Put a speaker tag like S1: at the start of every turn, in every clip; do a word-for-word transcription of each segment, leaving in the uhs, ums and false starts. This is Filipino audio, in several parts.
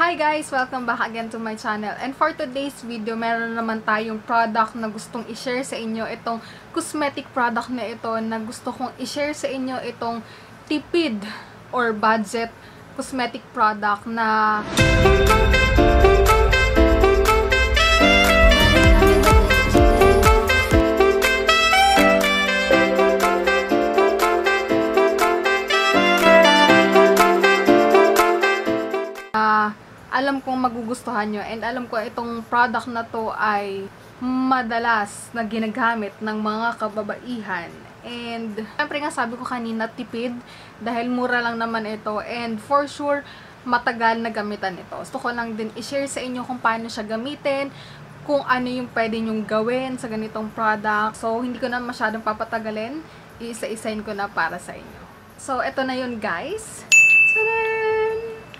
S1: Hi guys! Welcome back again to my channel. And for today's video, meron naman tayong product na gustong i-share sa inyo. Itong cosmetic product na ito na gusto kong i-share sa inyo. Itong tipid or budget cosmetic product na Uh, alam kong magugustuhan nyo and alam ko itong product na to ay madalas na ginagamit ng mga kababaihan. And syempre nga sabi ko kanina, tipid dahil mura lang naman ito and for sure matagal na gamitan ito. Gusto ko lang din i-share sa inyo kung paano siya gamitin, kung ano yung pwede nyong gawin sa ganitong product. So hindi ko na masyadong papatagalin, isa-isain ko na para sa inyo. So ito na yun guys. Tadaan!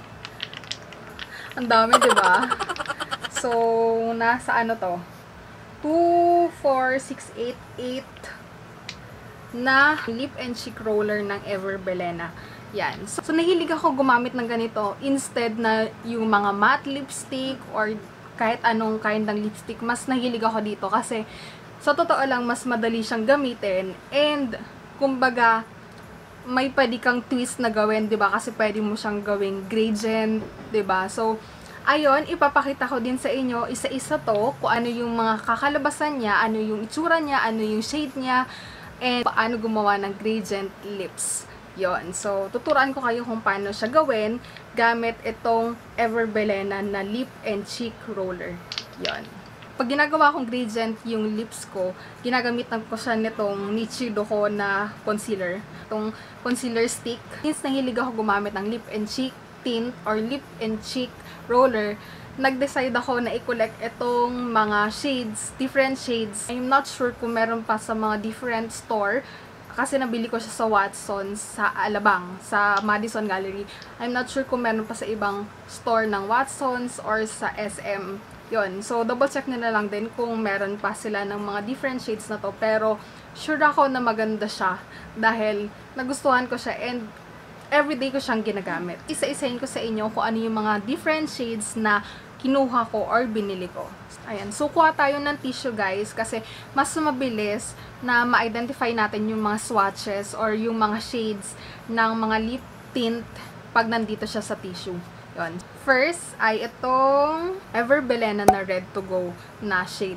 S1: Ang dami, diba? So, nasa ano to? two, four, six, eight, eight na lip and cheek roller ng Everbelena. Yan. So, so, nahilig ako gumamit ng ganito instead na yung mga matte lipstick or kahit anong kind ng lipstick. Mas nahilig ako dito kasi sa totoo lang, mas madali siyang gamitin and kumbaga, may pwede kang twist na gawin, 'di ba? Kasi pwede mo siyang gawing gradient, 'di ba? So, ayun, ipapakita ko din sa inyo isa-isa 'to, kung ano yung mga kakalabasan niya, ano yung itsura niya, ano yung shade niya, and paano gumawa ng gradient lips. 'Yon. So, tuturuan ko kayo kung paano siya gawin gamit itong Everbelena na lip and cheek roller. 'Yon. Pag ginagawa kong gradient yung lips ko, ginagamitan ko siya nitong Nichido ko na concealer. Itong concealer stick. Since nahilig ako gumamit ng lip and cheek tint or lip and cheek roller, nag-decide ako na i-collect itong mga shades, different shades. I'm not sure kung meron pa sa mga different store kasi nabili ko siya sa Watsons, sa Alabang, sa Madison Gallery. I'm not sure kung meron pa sa ibang store ng Watsons or sa S M. Yun. So, double check nila lang din kung meron pa sila ng mga different shades na to. Pero, sure ako na maganda siya dahil nagustuhan ko siya and everyday ko siyang ginagamit. Isa-isahin ko sa inyo kung ano yung mga different shades na kinuha ko or binili ko. Ayan. So, kuha tayo ng tissue guys kasi mas mabilis na ma-identify natin yung mga swatches or yung mga shades ng mga lip tint pag nandito siya sa tissue. Yun. First ay itong Everbelena na Red to Go na shade.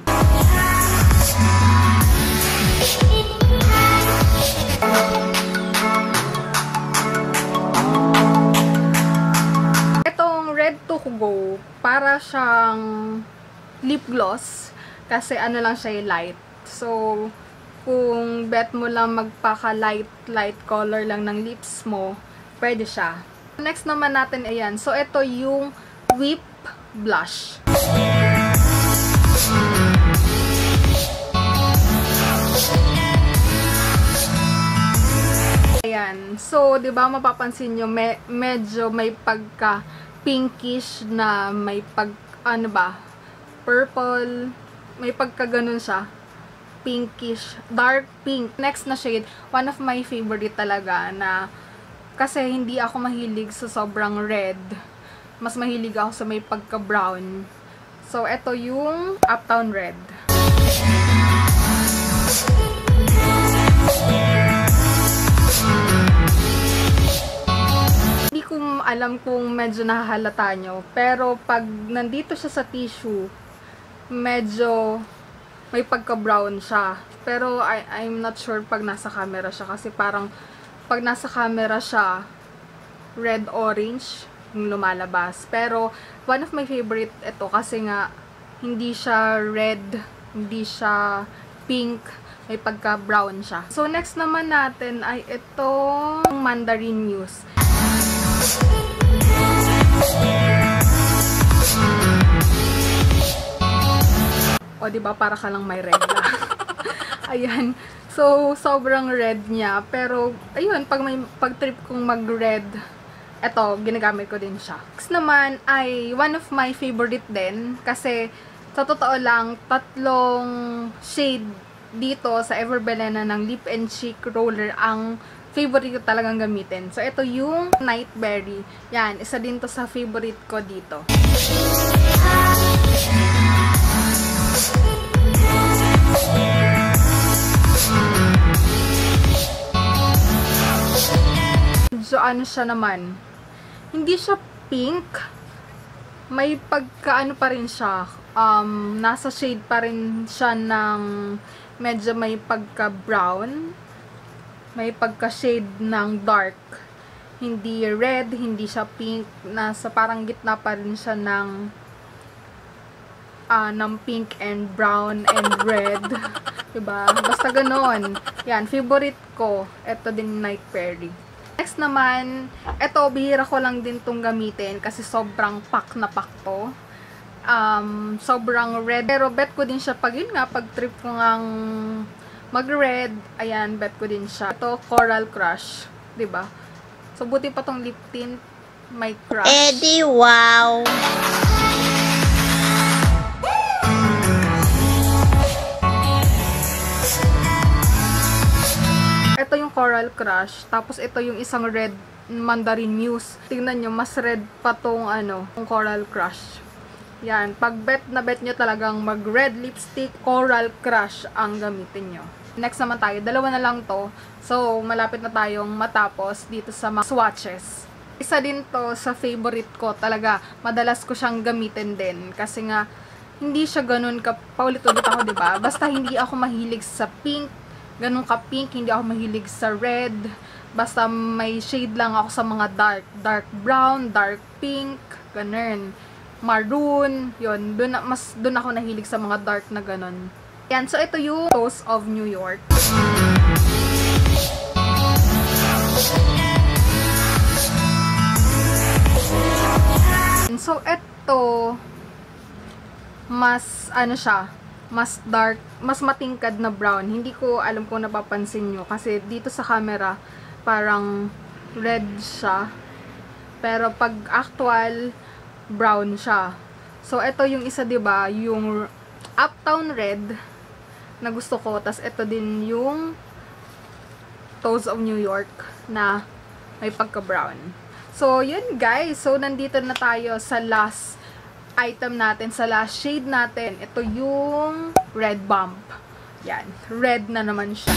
S1: Itong Red to Go, para siyang lip gloss kasi ano lang siya light. So, kung bet mo lang magpaka-light light color lang ng lips mo, pwede siya. Next naman natin, ayan. So, ito yung Whip Blush. Ayan. So, di ba mapapansin nyo, me medyo may pagka pinkish na may pag, ano ba, purple, may pagka ganun siya. Pinkish, dark pink. Next na shade, one of my favorite talaga na kasi hindi ako mahilig sa sobrang red. Mas mahilig ako sa may pagka-brown. So, ito yung Uptown Red. Hindi ko alam kung medyo nahahalata nyo. Pero, pag nandito siya sa tissue, medyo may pagka-brown siya. Pero, I, I'm not sure pag nasa camera siya. Kasi parang pag nasa camera siya, red-orange yung lumalabas. Pero, one of my favorite ito kasi nga, hindi siya red, hindi siya pink, may pagka-brown siya. So, next naman natin ay itong Mandarin Muse. O, diba? Para ka lang may regla. Ayan. So, sobrang red niya. Pero, ayun, pag may pag-trip kong mag-red, eto, ginagamit ko din siya. Next naman ay one of my favorite din. Kasi, sa totoo lang, tatlong shade dito sa Everbelena ng Lip and Cheek Roller ang favorite ko talagang gamitin. So, ito yung Nightberry. Yan, isa din to sa favorite ko dito. So, ano siya naman? Hindi siya pink. May pagka-ano pa rin siya. Um, nasa shade pa rin siya ng medyo may pagka-brown. May pagka-shade ng dark. Hindi red, hindi siya pink. Nasa parang gitna pa rin siya ng uh, ng pink and brown and red. Diba? Basta ganon. Yan, favorite ko. Ito din Nightberry. Next naman, ito, bihira ko lang din tong gamitin kasi sobrang pack na pack to. Um, sobrang red. Pero bet ko din siya pag yun nga, pag trip ko ngang mag-red, ayan, bet ko din siya. Ito, Coral Crush, diba? So, buti pa tong lip tint, may crush.
S2: Eddie, wow!
S1: Ito yung Coral Crush, tapos ito yung isang red Mandarin Muse. Tingnan nyo, mas red pa tong ano, yung Coral Crush. Yan, pag bet na bet nyo talagang mag-red lipstick, Coral Crush ang gamitin nyo. Next naman tayo, dalawa na lang to. So, malapit na tayong matapos dito sa mga swatches. Isa din to sa favorite ko talaga. Madalas ko siyang gamitin din. Kasi nga, hindi siya ganun ka, paulit-ulit ako, diba? Basta hindi ako mahilig sa pink, ganun ka pink, hindi ako mahilig sa red. Basta may shade lang ako sa mga dark. Dark brown, dark pink, ganun. Maroon, yun. Dun, mas dun ako nahilig sa mga dark na ganun. Yan, so ito yung Toast of New York. So ito, mas ano siya, mas dark, mas matingkad na brown. Hindi ko alam kung napapansin nyo kasi dito sa camera parang red siya. Pero pag actual, brown siya. So ito yung isa, diba, yung Uptown Red na gusto ko. Tas ito din yung Toast of New York na may pagka-brown. So, yun guys. So, nandito na tayo sa last item natin, sa last shade natin. Ito yung Red Bomb. Yan. Red na naman siya.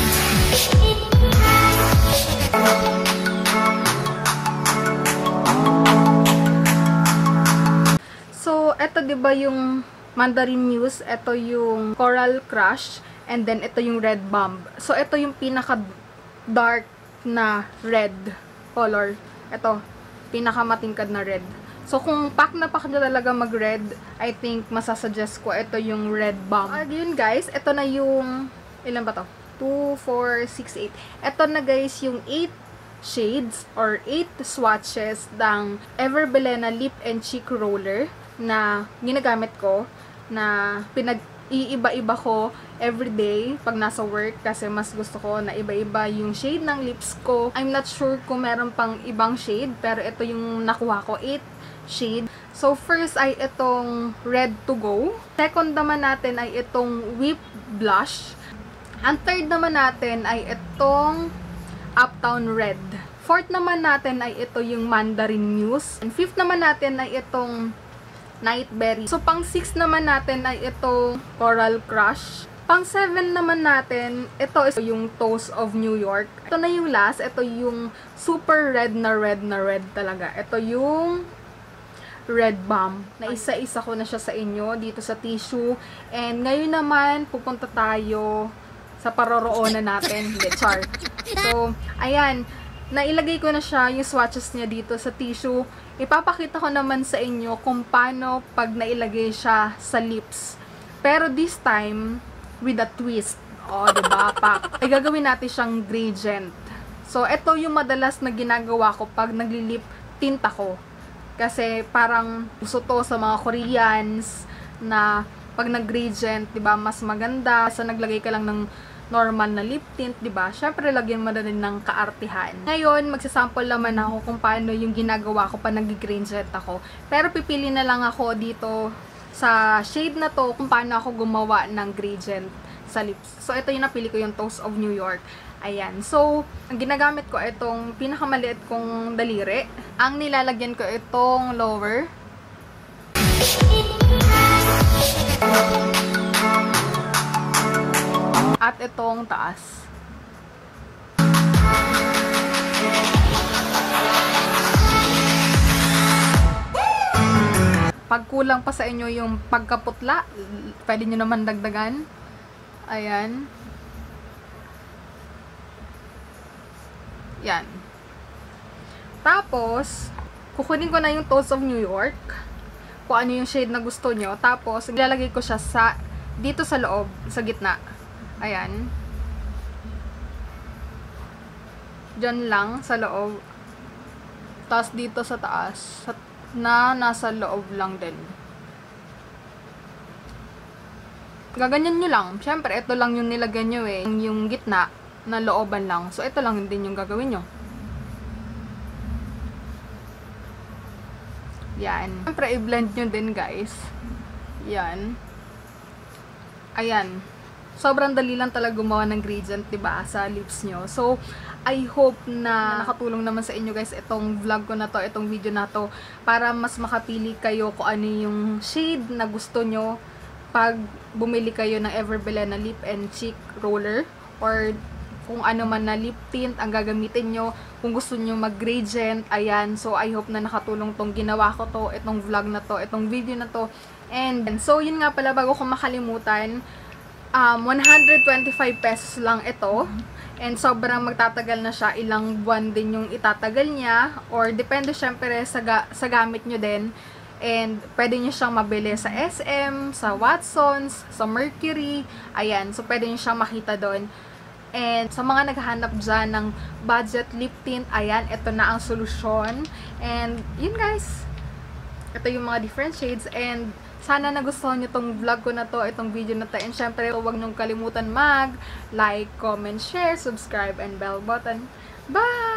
S1: So, ito diba yung Mandarin Muse, ito yung Coral Crush, and then ito yung Red Bomb. So, ito yung pinaka-dark na red color. Ito, pinaka-matingkad na red. So, kung pack na pack na talaga mag-red, I think masasuggest ko ito yung Red Bomb. At yun guys, ito na yung, ilan ba to? two, four, six, eight. Ito na guys yung eight shades or eight swatches ng Ever Belena Lip and Cheek Roller na ginagamit ko, na pinag-iiba-iba ko everyday pag nasa work kasi mas gusto ko na iba-iba yung shade ng lips ko. I'm not sure kung meron pang ibang shade, pero ito yung nakuha ko, eight shade. So, first ay itong Red to Go. Second naman natin ay itong Whip Blush. Ang third naman natin ay itong Uptown Red. Fourth naman natin ay ito yung Mandarin Muse. And fifth naman natin ay itong Nightberry. So, pang six naman natin ay itong Coral Crush. Pang seven naman natin, ito is yung Toast of New York. Ito na yung last. Ito yung super red na red na red talaga. Ito yung Red Bomb. Na isa-isa ko na siya sa inyo dito sa tissue. And ngayon naman, pupunta tayo sa paroroonan natin. Hindi, char. So, ayan. Nailagay ko na siya, yung swatches niya dito sa tissue. Ipapakita ko naman sa inyo kung paano pag nailagay siya sa lips. Pero this time, with a twist. O, diba? Pa, ay gagawin natin siyang gradient. So, ito yung madalas na ginagawa ko pag naglilip tint ako. Kasi parang uso to sa mga Koreans na pag nag-gradient, diba, mas maganda. Sa naglagay ka lang ng normal na lip tint, diba? Syempre, lagyan mo na rin ng kaartihan. Ngayon, magsasample naman ako kung paano yung ginagawa ko pa nag-gradient ako. Pero pipili na lang ako dito sa shade na to kung paano ako gumawa ng gradient sa lips. So, ito yung napili ko, yung Toast of New York. Ayan. So, ang ginagamit ko itong pinakamaliit kong daliri. Ang nilalagyan ko itong lower. At itong taas. Pag kulang pa sa inyo yung pagkaputla, pwede nyo naman dagdagan. Ayan. Yan. Tapos, kukunin ko na yung Tones of New York. Kung ano yung shade na gusto nyo. Tapos, ilalagay ko siya sa, dito sa loob, sa gitna. Ayan. Diyan lang, sa loob. Tapos, dito sa taas. Sa, na nasa loob lang din. Gaganyan nyo lang. Siyempre, ito lang yung nilagay nyo eh. Yung, yung gitna, na looban lang. So, ito lang din yung gagawin nyo. Yan. Siyempre, i-blend nyo din, guys. Yan. Ayan. Sobrang dali lang talaga gumawa ng gradient, diba, sa lips nyo. So, I hope na nakatulong naman sa inyo, guys, itong vlog ko na to, itong video na to, para mas makapili kayo kung ano yung shade na gusto nyo pag bumili kayo ng Everbelena Lip and Cheek Roller, or kung ano man na lip tint ang gagamitin nyo, kung gusto nyo mag-gradient, ayan. So, I hope na nakatulong tong ginawa ko to, itong vlog na to, itong video na to. And, so, yun nga pala, bago ko makalimutan, um, one hundred twenty-five pesos lang ito. And, sobrang magtatagal na siya, ilang buwan din yung itatagal niya, or depende syempre sa, ga sa gamit nyo din. And, pwede nyo siyang mabili sa S M, sa Watsons, sa Mercury, ayan. So, pwede nyo siyang makita doon. And sa mga naghahanap dyan ng budget lip tint, ayan, ito na ang solusyon. And yun, guys, ito yung mga different shades. And sana nagustuhan nyo tong vlog ko na to, itong video na to. And syempre, huwag nyong kalimutan mag like, comment, share, subscribe, and bell button. Bye!